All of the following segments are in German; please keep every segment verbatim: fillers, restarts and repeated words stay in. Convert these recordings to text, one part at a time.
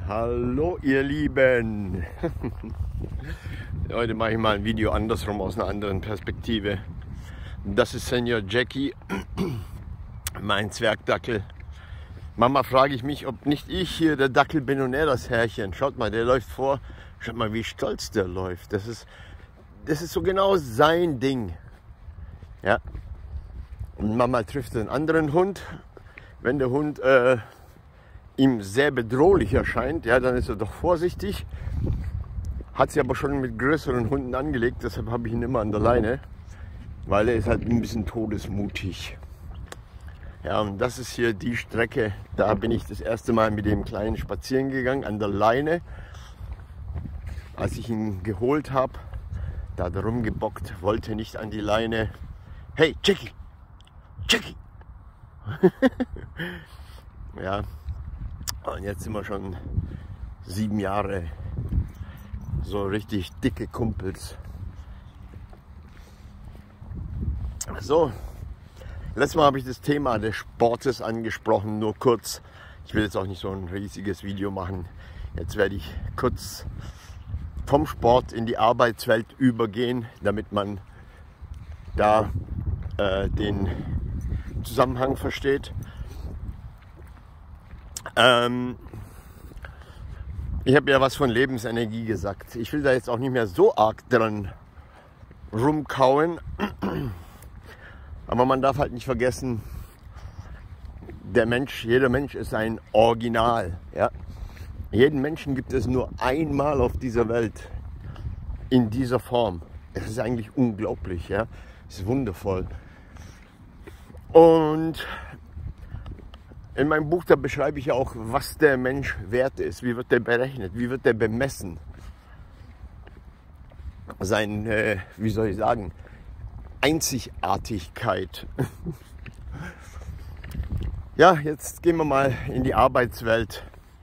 Hallo ihr Lieben! Heute mache ich mal ein Video andersrum, aus einer anderen Perspektive. Das ist Senior Jackie, mein Zwergdackel. Mama frage ich mich, ob nicht ich hier der Dackel bin und er das Herrchen. Schaut mal, der läuft vor. Schaut mal, wie stolz der läuft. Das ist, das ist so genau sein Ding. Ja. Und Mama trifft einen anderen Hund. Wenn der Hund äh, ihm sehr bedrohlich erscheint, ja, dann ist er doch vorsichtig. Hat sie aber schon mit größeren Hunden angelegt, deshalb habe ich ihn immer an der Leine, weil er ist halt ein bisschen todesmutig. Ja, und das ist hier die Strecke, da bin ich das erste Mal mit dem Kleinen spazieren gegangen, an der Leine. Als ich ihn geholt habe, da hat er rumgebockt, wollte nicht an die Leine. Hey, Jackie! Jackie! Ja, und jetzt sind wir schon sieben Jahre so richtig dicke Kumpels. So, letztes Mal habe ich das Thema des Sportes angesprochen, nur kurz. Ich will jetzt auch nicht so ein riesiges Video machen. Jetzt werde ich kurz vom Sport in die Arbeitswelt übergehen, damit man da äh, den Zusammenhang versteht. Ähm, ich habe ja was von Lebensenergie gesagt. Ich will da jetzt auch nicht mehr so arg dran rumkauen. Aber man darf halt nicht vergessen, der Mensch, jeder Mensch ist ein Original. Ja? Jeden Menschen gibt es nur einmal auf dieser Welt in dieser Form. Es ist eigentlich unglaublich. Ja? Es ist wundervoll. Und in meinem Buch, da beschreibe ich ja auch, was der Mensch wert ist. Wie wird der berechnet? Wie wird der bemessen? Sein, äh, wie soll ich sagen, Einzigartigkeit. Ja, jetzt gehen wir mal in die Arbeitswelt.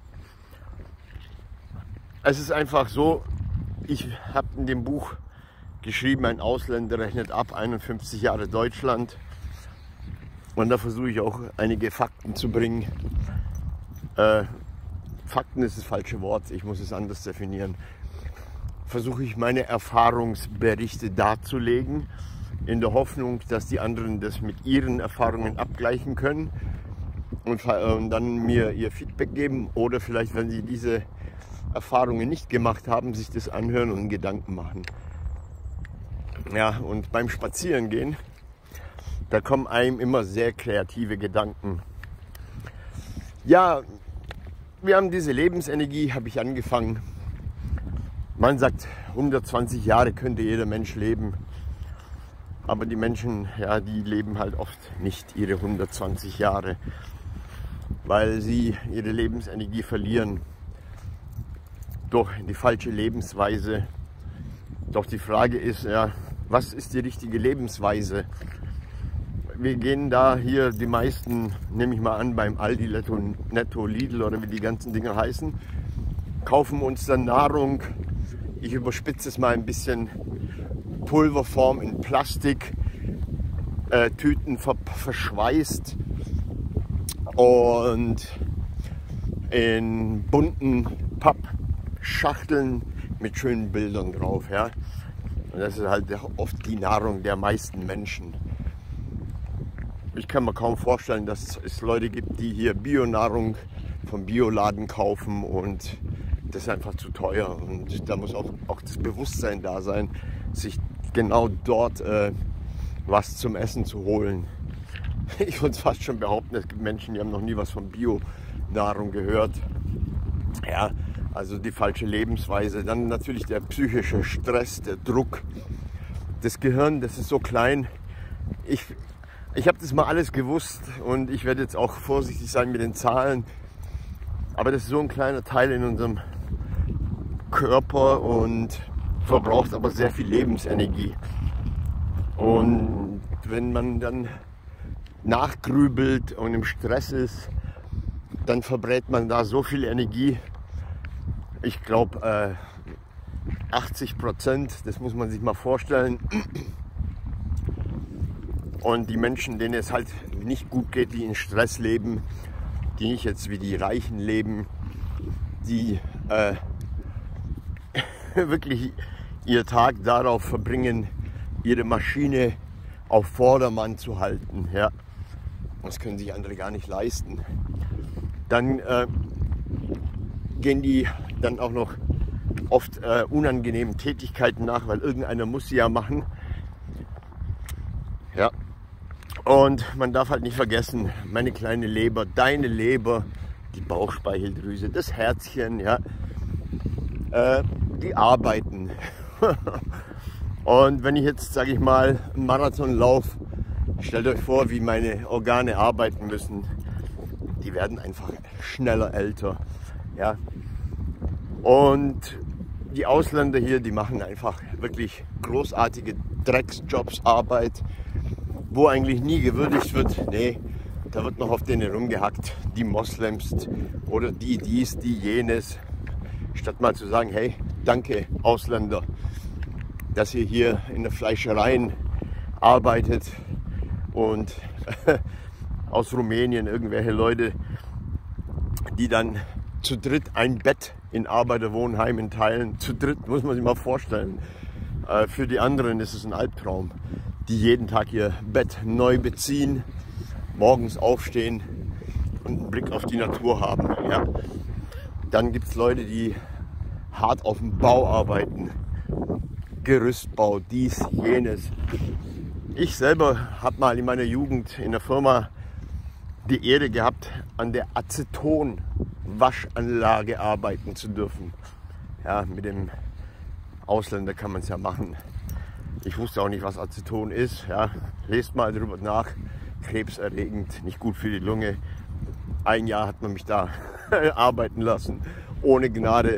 Es ist einfach so, ich habe in dem Buch geschrieben, ein Ausländer rechnet ab, einundfünfzig Jahre Deutschland. Und da versuche ich auch einige Fakten zu bringen. Äh, Fakten ist das falsche Wort, ich muss es anders definieren. Versuche ich meine Erfahrungsberichte darzulegen, in der Hoffnung, dass die anderen das mit ihren Erfahrungen abgleichen können und, und dann mir ihr Feedback geben oder vielleicht, wenn sie diese Erfahrungen nicht gemacht haben, sich das anhören und Gedanken machen. Ja, und beim Spazierengehen, da kommen einem immer sehr kreative Gedanken. Ja, wir haben diese Lebensenergie, habe ich angefangen. Man sagt, hundertzwanzig Jahre könnte jeder Mensch leben. Aber die Menschen, ja, die leben halt oft nicht ihre hundertzwanzig Jahre, weil sie ihre Lebensenergie verlieren durch die falsche Lebensweise. Doch die Frage ist, ja, was ist die richtige Lebensweise? Wir gehen da hier, die meisten, nehme ich mal an, beim Aldi, Netto, Netto, Lidl oder wie die ganzen Dinge heißen, kaufen uns dann Nahrung, ich überspitze es mal ein bisschen, Pulverform in Plastik, äh, Tüten ver verschweißt und in bunten Pappschachteln mit schönen Bildern drauf. Ja? Und das ist halt oft die Nahrung der meisten Menschen. Ich kann mir kaum vorstellen, dass es Leute gibt, die hier Bionahrung vom Bioladen kaufen und das ist einfach zu teuer. Und da muss auch, auch das Bewusstsein da sein, sich genau dort äh, was zum Essen zu holen. Ich würde fast schon behaupten, es gibt Menschen, die haben noch nie was von Bionahrung gehört. Ja, also die falsche Lebensweise. Dann natürlich der psychische Stress, der Druck. Das Gehirn, das ist so klein. Ich Ich habe das mal alles gewusst und ich werde jetzt auch vorsichtig sein mit den Zahlen. Aber das ist so ein kleiner Teil in unserem Körper und verbraucht aber sehr viel Lebensenergie. Und wenn man dann nachgrübelt und im Stress ist, dann verbrät man da so viel Energie. Ich glaube äh, achtzig Prozent, das muss man sich mal vorstellen. Und die Menschen, denen es halt nicht gut geht, die in Stress leben, die nicht jetzt wie die Reichen leben, die äh, wirklich ihr Tag darauf verbringen, ihre Maschine auf Vordermann zu halten. Ja. Das können sich andere gar nicht leisten. Dann äh, gehen die dann auch noch oft äh, unangenehmen Tätigkeiten nach, weil irgendeiner muss sie ja machen. Ja. Und man darf halt nicht vergessen, meine kleine Leber, deine Leber, die Bauchspeicheldrüse, das Herzchen, ja, äh, die arbeiten. Und wenn ich jetzt, sage ich mal, einen Marathon laufe, stellt euch vor, wie meine Organe arbeiten müssen. Die werden einfach schneller älter. Ja. Und die Ausländer hier, die machen einfach wirklich großartige Drecksjobs, Arbeit, wo eigentlich nie gewürdigt wird. Nee, da wird noch auf denen rumgehackt. Die Moslems oder die dies, die jenes. Statt mal zu sagen, hey, danke Ausländer, dass ihr hier in der Fleischereien arbeitet und aus Rumänien irgendwelche Leute, die dann zu dritt ein Bett in Arbeiterwohnheimen teilen. Zu dritt, muss man sich mal vorstellen. Äh, für die anderen ist es ein Albtraum, die jeden Tag ihr Bett neu beziehen, morgens aufstehen und einen Blick auf die Natur haben. Ja. Dann gibt es Leute, die hart auf dem Bau arbeiten. Gerüstbau, dies, jenes. Ich selber habe mal in meiner Jugend in der Firma die Ehre gehabt, an der Aceton-Waschanlage arbeiten zu dürfen. Ja, mit dem Ausländer kann man es ja machen. Ich wusste auch nicht, was Aceton ist. Ja, lest mal drüber nach. Krebserregend, nicht gut für die Lunge. Ein Jahr hat man mich da arbeiten lassen, ohne Gnade.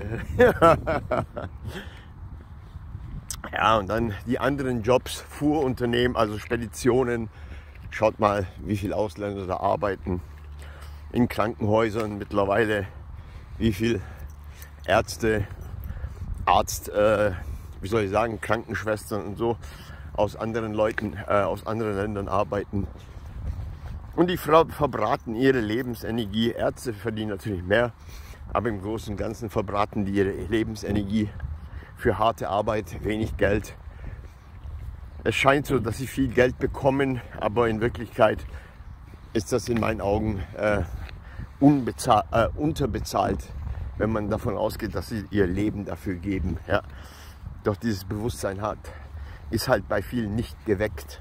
Ja, und dann die anderen Jobs, Fuhrunternehmen, also Speditionen. Schaut mal, wie viele Ausländer da arbeiten. In Krankenhäusern mittlerweile, wie viele Ärzte, Arzt, äh, wie soll ich sagen, Krankenschwestern und so aus anderen Leuten, äh, aus anderen Ländern arbeiten. Und die Frau verbraten ihre Lebensenergie. Ärzte verdienen natürlich mehr, aber im Großen und Ganzen verbraten die ihre Lebensenergie für harte Arbeit, wenig Geld. Es scheint so, dass sie viel Geld bekommen, aber in Wirklichkeit ist das in meinen Augen äh, unbezahl- äh, unterbezahlt, wenn man davon ausgeht, dass sie ihr Leben dafür geben. Ja. Doch dieses Bewusstsein hat, ist halt bei vielen nicht geweckt.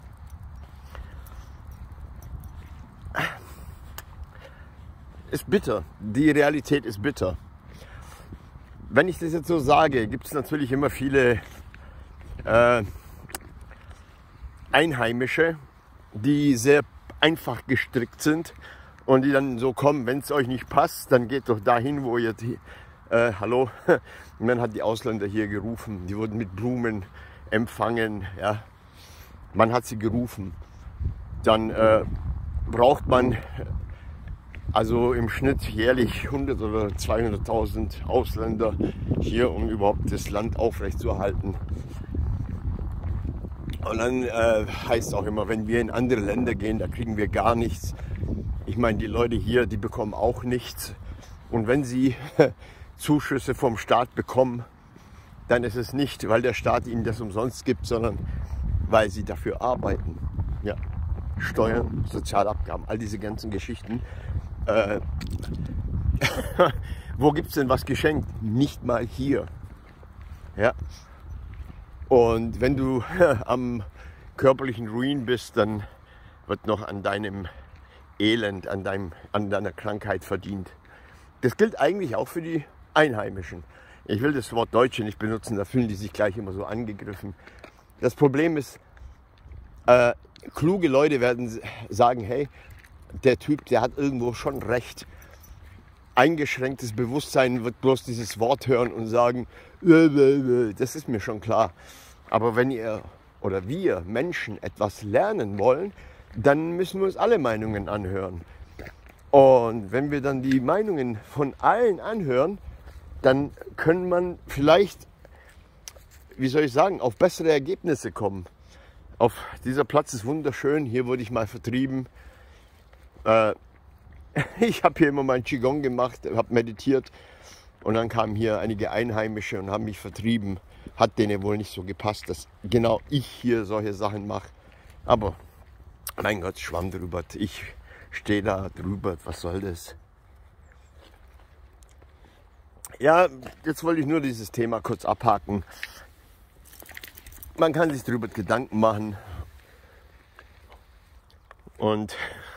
Ist bitter. Die Realität ist bitter. Wenn ich das jetzt so sage, gibt es natürlich immer viele äh, Einheimische, die sehr einfach gestrickt sind und die dann so kommen, wenn es euch nicht passt, dann geht doch dahin, wo ihr, äh, hallo, und dann hat die Ausländer hier gerufen, die wurden mit Blumen empfangen, ja, man hat sie gerufen. Dann äh, braucht man also im Schnitt jährlich hundert oder zweihunderttausend Ausländer hier, um überhaupt das Land aufrechtzuerhalten. Und dann äh, heißt es auch immer, wenn wir in andere Länder gehen, da kriegen wir gar nichts. Ich meine, die Leute hier, die bekommen auch nichts. Und wenn sie Zuschüsse vom Staat bekommen, dann ist es nicht, weil der Staat ihnen das umsonst gibt, sondern weil sie dafür arbeiten. Ja. Steuern, Sozialabgaben, all diese ganzen Geschichten. Äh, wo gibt es denn was geschenkt? Nicht mal hier. Ja. Und wenn du am körperlichen Ruin bist, dann wird noch an deinem Elend, an, deinem, an deiner Krankheit verdient. Das gilt eigentlich auch für die Einheimischen. Ich will das Wort Deutsche nicht benutzen, da fühlen die sich gleich immer so angegriffen. Das Problem ist, äh, kluge Leute werden sagen, hey, der Typ, der hat irgendwo schon recht. Eingeschränktes Bewusstsein wird bloß dieses Wort hören und sagen, das ist mir schon klar. Aber wenn ihr oder wir Menschen etwas lernen wollen, dann müssen wir uns alle Meinungen anhören. Und wenn wir dann die Meinungen von allen anhören, dann kann man vielleicht, wie soll ich sagen, auf bessere Ergebnisse kommen. Auf dieser Platz ist wunderschön, hier wurde ich mal vertrieben. Äh, ich habe hier immer mein Qigong gemacht, habe meditiert und dann kamen hier einige Einheimische und haben mich vertrieben. Hat denen wohl nicht so gepasst, dass genau ich hier solche Sachen mache. Aber mein Gott, schwamm drüber. Ich stehe da drüber. Was soll das? Ja, jetzt wollte ich nur dieses Thema kurz abhaken. Man kann sich darüber Gedanken machen. Und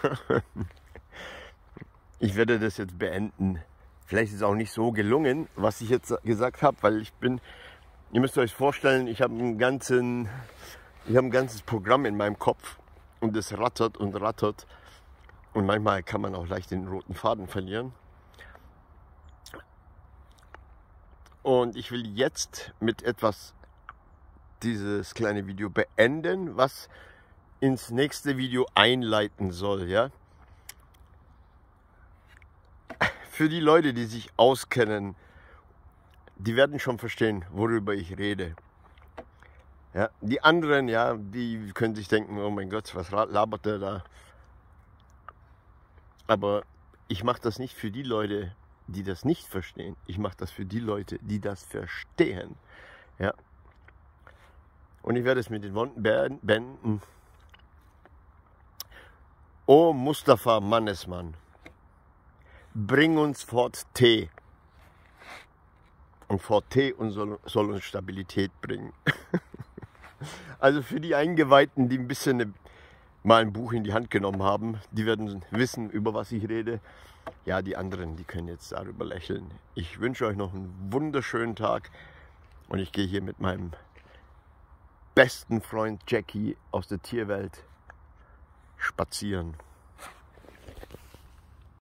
ich werde das jetzt beenden. Vielleicht ist es auch nicht so gelungen, was ich jetzt gesagt habe, weil ich bin, ihr müsst euch vorstellen, ich habe einen ganzen, ich habe ein ganzes Programm in meinem Kopf und es rattert und rattert und manchmal kann man auch leicht den roten Faden verlieren. Und ich will jetzt mit etwas dieses kleine Video beenden, was ins nächste Video einleiten soll, ja. Für die Leute, die sich auskennen, die werden schon verstehen, worüber ich rede. Ja, die anderen, ja, die können sich denken, oh mein Gott, was labert der da? Aber ich mache das nicht für die Leute, die das nicht verstehen. Ich mache das für die Leute, die das verstehen. Ja. Und ich werde es mit den Worten beenden. O Mustafa Mannesmann, bring uns fort Tee. Und fort Tee und soll, soll uns Stabilität bringen. Also für die Eingeweihten, die ein bisschen mal ein Buch in die Hand genommen haben, die werden wissen, über was ich rede. Ja, die anderen, die können jetzt darüber lächeln. Ich wünsche euch noch einen wunderschönen Tag und ich gehe hier mit meinem besten Freund Jackie aus der Tierwelt spazieren.